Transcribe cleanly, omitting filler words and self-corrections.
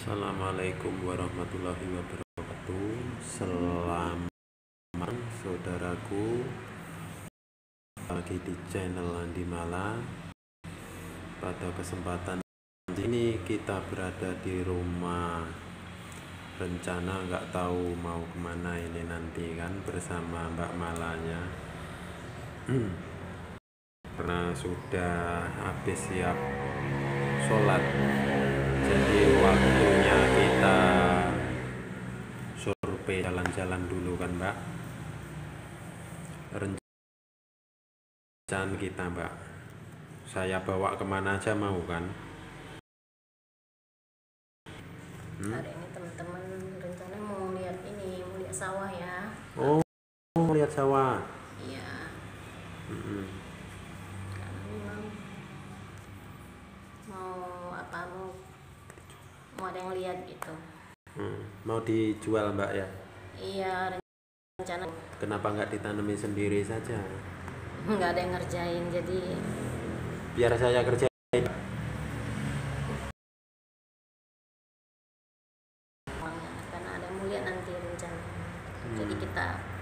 Assalamualaikum warahmatullahi wabarakatuh. Selamat saudaraku, lagi di channel Andi Mala. Pada kesempatan ini kita berada di rumah. Rencana nggak tahu mau kemana ini nanti kan, bersama Mbak Malanya. Karena sudah habis siap sholat, jadi waktunya kita survei jalan-jalan dulu kan Mbak. Rencana kita Mbak, saya bawa kemana aja mau kan? Hari ini teman-teman rencana mau lihat sawah ya. Oh, lihat sawah. Iya. Karena memang mau ada yang lihat gitu. Mau dijual Mbak ya? Iya, rencana. Kenapa nggak ditanami sendiri saja? Nggak ada yang ngerjain, jadi Biar saya kerjain. karena ada yang mau lihat nanti rencana. Jadi kita